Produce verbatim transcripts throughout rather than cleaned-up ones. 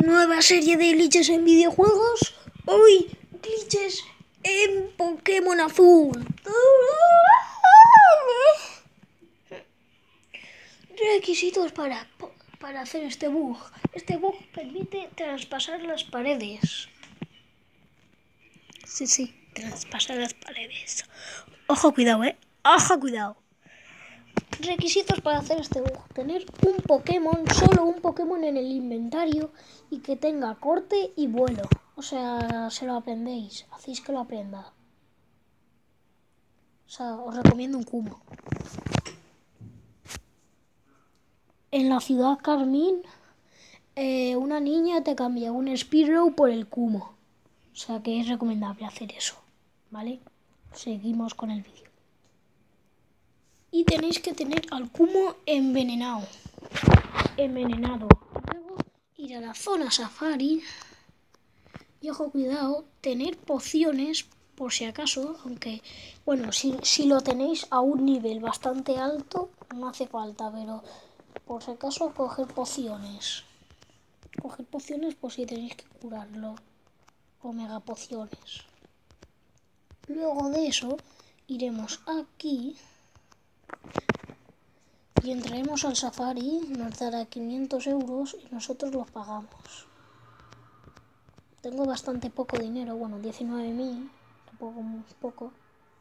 Nueva serie de glitches en videojuegos. Hoy, glitches en Pokémon Azul. Requisitos para, para hacer este bug. Este bug permite traspasar las paredes. Sí, sí, traspasar las paredes. Ojo, cuidado, eh. Ojo, cuidado. Requisitos para hacer este bug: tener un Pokémon, solo un Pokémon en el inventario y que tenga corte y vuelo. O sea, se lo aprendéis, hacéis que lo aprenda. O sea, os recomiendo un Kumo. En la ciudad Carmín, eh, una niña te cambia un Spearow por el Kumo. O sea que es recomendable hacer eso, ¿vale? Seguimos con el vídeo. Y tenéis que tener al Kumo envenenado. Envenenado. Luego ir a la zona safari. Y ojo, cuidado, tener pociones por si acaso, aunque, bueno, si, si lo tenéis a un nivel bastante alto, no hace falta, pero por si acaso coger pociones. Coger pociones por si tenéis que curarlo. O mega pociones. Luego de eso, iremos aquí y entraremos al safari, nos dará quinientos euros y nosotros los pagamos. Tengo bastante poco dinero, bueno, diecinueve mil, tampoco muy poco.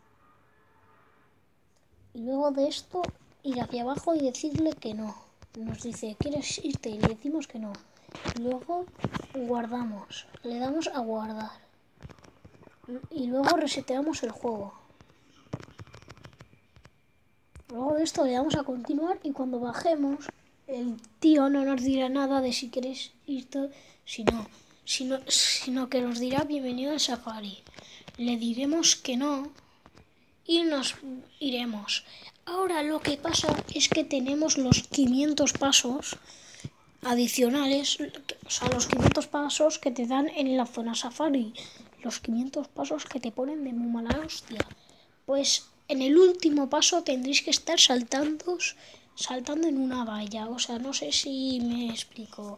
Y luego de esto, ir hacia abajo y decirle que no. Nos dice, ¿quieres irte? Y le decimos que no. Y luego guardamos, le damos a guardar. Y luego reseteamos el juego. Luego de esto le damos a continuar y cuando bajemos, el tío no nos dirá nada de si queréis irte, sino, sino, sino que nos dirá bienvenido al safari. Le diremos que no y nos iremos. Ahora lo que pasa es que tenemos los quinientos pasos adicionales, o sea, los quinientos pasos que te dan en la zona safari, los quinientos pasos que te ponen de muy mala hostia. Pues en el último paso tendréis que estar saltando, saltando en una valla. O sea, no sé si me explico.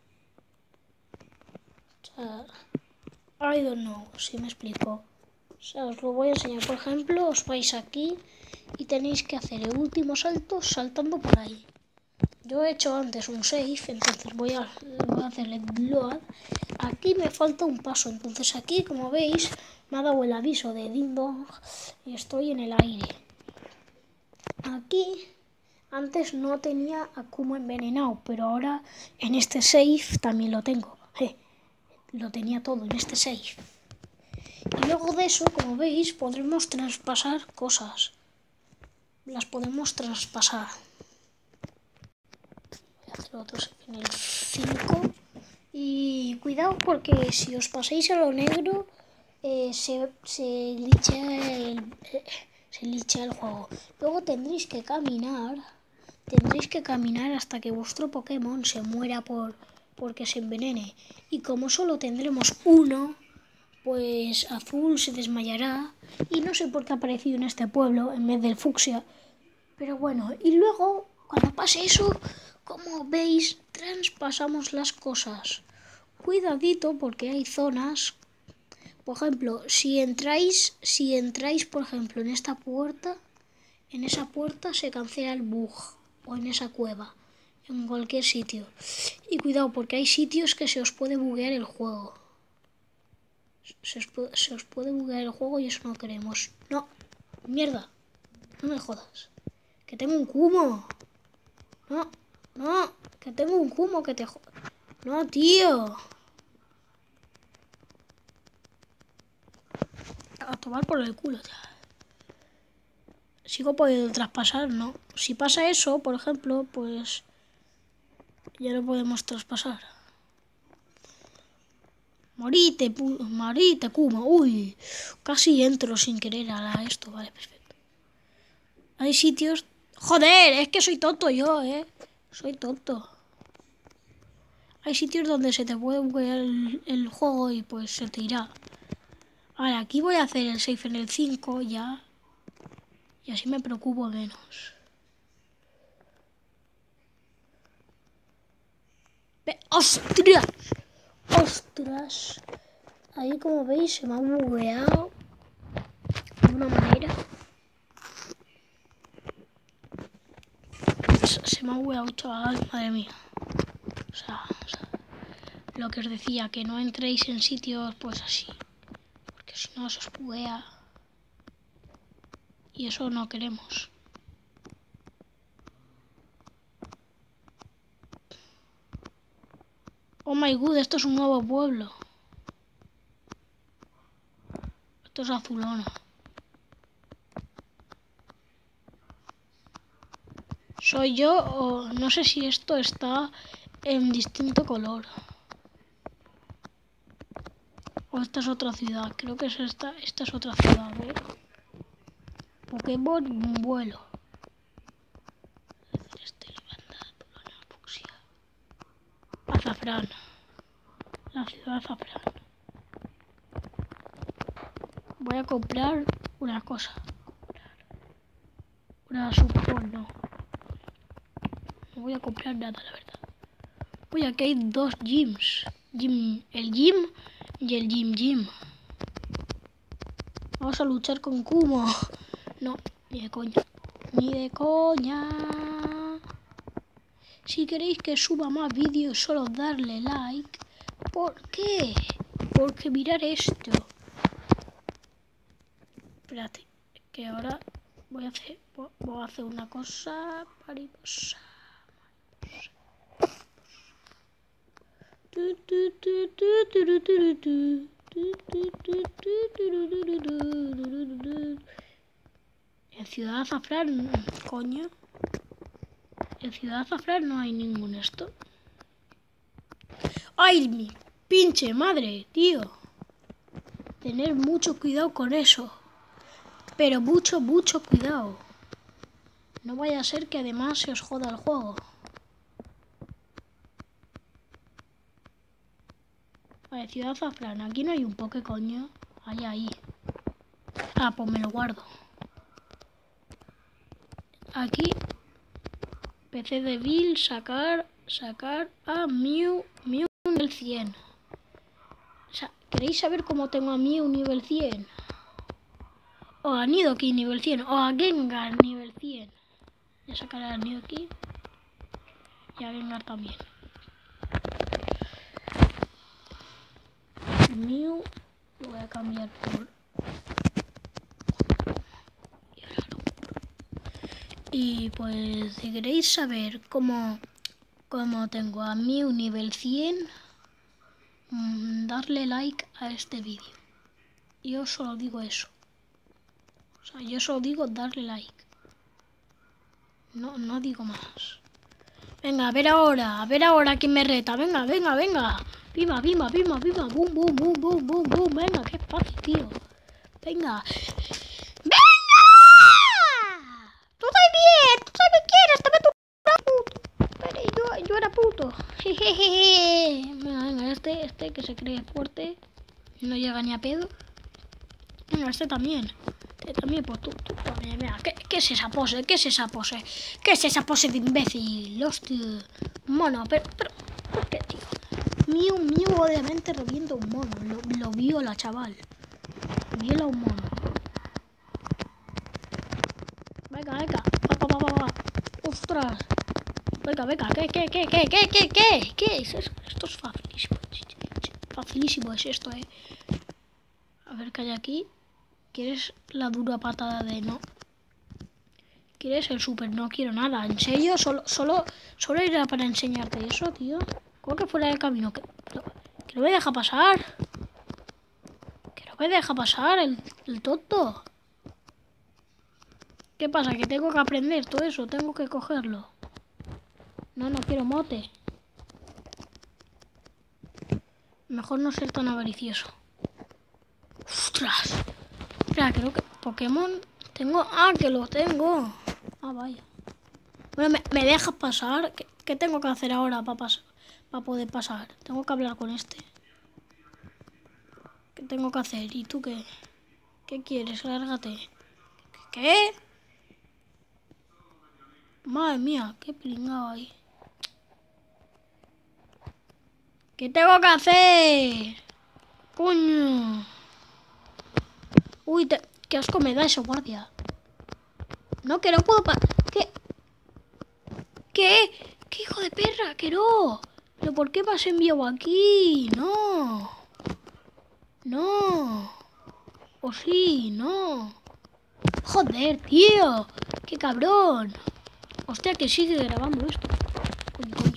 O sea, I don't know si me explico. O sea, os lo voy a enseñar. Por ejemplo, os vais aquí y tenéis que hacer el último salto saltando por ahí. Yo he hecho antes un save, entonces voy a, voy a hacerle load. Aquí me falta un paso, entonces aquí, como veis, me ha dado el aviso de Ding Dong y estoy en el aire. Aquí antes no tenía a Kumo envenenado, pero ahora en este save también lo tengo. Eh, lo tenía todo en este save. Y luego de eso, como veis, podremos traspasar cosas. Las podemos traspasar. Voy a hacer otro en el cinco. Y cuidado porque si os pasáis a lo negro, eh, se, se lichea el... Eh, se lichea el juego. Luego tendréis que caminar, tendréis que caminar hasta que vuestro Pokémon se muera por porque se envenene. Y como solo tendremos uno, pues Azul se desmayará. Y no sé por qué ha aparecido en este pueblo en vez del fucsia. Pero bueno, y luego, cuando pase eso, como veis, traspasamos las cosas. Cuidadito porque hay zonas. Por ejemplo, si entráis, si entráis, por ejemplo, en esta puerta, en esa puerta se cancela el bug, o en esa cueva, en cualquier sitio. Y cuidado, porque hay sitios que se os puede buguear el juego. Se os puede, se os puede buguear el juego y eso no queremos. No, mierda, no me jodas. Que tengo un Kumo. No, no, que tengo un Kumo que te jodas. No, tío. A tomar por el culo, tío. Sigo pudiendo traspasar, ¿no? Si pasa eso, por ejemplo, pues ya no podemos traspasar. Morite, pu morite, Kuma. Uy, casi entro sin querer a esto. Vale, perfecto. Hay sitios... Joder, es que soy tonto yo, ¿eh? Soy tonto. Hay sitios donde se te puede buguear el, el juego y pues se te irá. Ahora, aquí voy a hacer el save en el cinco ya. Y así me preocupo menos. ¡Ostras! ¡Ostras! Ahí, como veis, se me ha bugueado de una manera. Se me ha bugueado, chaval, madre mía. O sea, o sea, lo que os decía, que no entréis en sitios pues así. Porque si no, se os buguea. Y eso no queremos. Oh my god, esto es un nuevo pueblo. Esto es Azulona. ¿Soy yo o no sé si esto está en distinto color? O esta es otra ciudad. Creo que es esta, esta es otra ciudad, ¿eh? Pokémon vuelo. Este levanta, Azulona, fucsia. Azafrán. La ciudad Azafrán. Voy a comprar una cosa. Una super, no. No voy a comprar nada, la verdad. Uy, aquí hay dos gyms. Gym, el gym y el gym gym. Vamos a luchar con Kumo. No, ni de coña. Ni de coña. Si queréis que suba más vídeos, solo darle like. ¿Por qué? Porque mirar esto. Espérate, que ahora voy a hacer, voy a hacer una cosa mariposa. En Ciudad Azafrán, coño. En Ciudad Azafrán no hay ningún esto. ¡Ay, mi pinche madre, tío! Tener mucho cuidado con eso. Pero mucho, mucho cuidado. No vaya a ser que además se os joda el juego. Vale, Ciudad Azafrán. Aquí no hay un poke, coño. Ahí, ahí. Ah, pues me lo guardo. Aquí. P C de Bill, sacar, sacar a Mew, Mew nivel cien. O sea, ¿queréis saber cómo tengo a Mew nivel cien? O a Nidoking nivel cien. O a Gengar nivel cien. Voy a sacar a Nidoking. Y a Gengar también. Mew lo voy a cambiar por... Y pues si queréis saber cómo, cómo tengo a Mew nivel cien, mmm, darle like a este vídeo. Yo solo digo eso. O sea, yo solo digo darle like. No, no digo más. Venga, a ver ahora, a ver ahora quién me reta. Venga, venga, venga. Viva, viva, viva, viva. Boom, boom, boom, boom, boom, boom. Venga, qué fácil, tío. Venga. ¡Venga! Tú también, tú también quieres. También tú eras puto. Pero yo, yo era puto. Jejeje. Venga, venga, este, este que se cree fuerte. No llega ni a pedo. Venga, este también. Este también, pues tú, tú. Mira, mira. ¿Qué, ¿Qué es esa pose? ¿Qué es esa pose? ¿Qué es esa pose de imbécil? Hostia. Mono, pero, pero, ¿por qué, tío? Mío, mío, obviamente revienta un mono. Lo, lo viola, chaval. Viola un mono. Venga, venga. Va, va, va, va. Ostras. Venga, venga. ¿Qué, qué, qué, qué, qué, qué, qué? ¿Qué es eso? Esto es facilísimo. Facilísimo es esto, eh. A ver qué hay aquí. ¿Quieres la dura patada de no? ¿Quieres el super? No quiero nada. ¿En serio? Solo, solo, solo era para enseñarte eso, tío. ¿Cómo que fuera del camino? ¿Que, que no me deja pasar? ¿Que no me deja pasar el, el tonto? ¿Qué pasa? ¿Que tengo que aprender todo eso? ¿Tengo que cogerlo? No, no quiero mote. Mejor no ser tan avaricioso. ¡Ostras! Espera, creo que Pokémon... Tengo... ¡Ah, que lo tengo! Ah, vaya. Bueno, ¿me, me dejas pasar? ¿Qué, ¿Qué tengo que hacer ahora para pas para poder pasar? Tengo que hablar con este. ¿Qué tengo que hacer? ¿Y tú qué? ¿Qué quieres? Lárgate. ¿Qué? Madre mía, qué pringado ahí. ¿Qué tengo que hacer? Coño. Uy, te... qué asco me da eso, guardia. No, que no puedo pa... ¿Qué? ¿Qué? ¿Qué hijo de perra? Que no. ¿Pero por qué me has enviado aquí? No. No. O sí, no. Joder, tío. Qué cabrón. Hostia, que sigue grabando esto. Coño, coño.